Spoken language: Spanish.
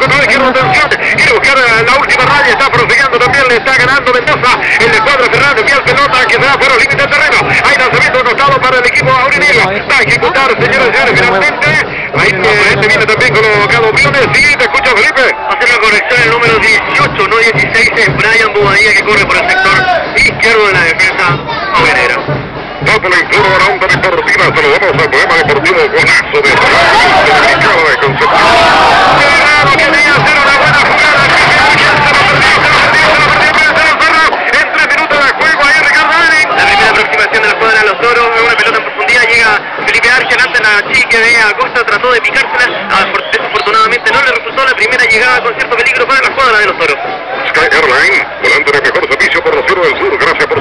costado izquierdo, atención, quiere buscar la última raya, está prosiguiendo también, le está ganando Mendoza, el de Cuadro Fernández, envía pelota que se va por el límite del terreno, hay lanzamiento costado para el equipo aurinegro, va a ejecutar, señores y señores, finalmente, ahí viene también colocado Briones, sí, te escucha Felipe. Hace la corrección el número 18, no 16, es Brian Bobadilla que corre por el sector izquierdo de la defensa aurinera. Dato la inflora de la onda deportiva, saludamos al programa deportivo Golazo de Dominicano de Concepción. Claro que quería hacer una buena jugada, que se lo perdió, en 3 minutos de juego, ahí Ricardo Arendt. La primera aproximación de la cuadra de los toros, una pelota en profundidad, llega Felipe Argel ante la chique de Acosta, trató de picársela, desafortunadamente no le resultó la primera llegada con cierto peligro para la cuadra de los toros. Sky Airline, volante de mejor servicio por los cielos del sur, gracias por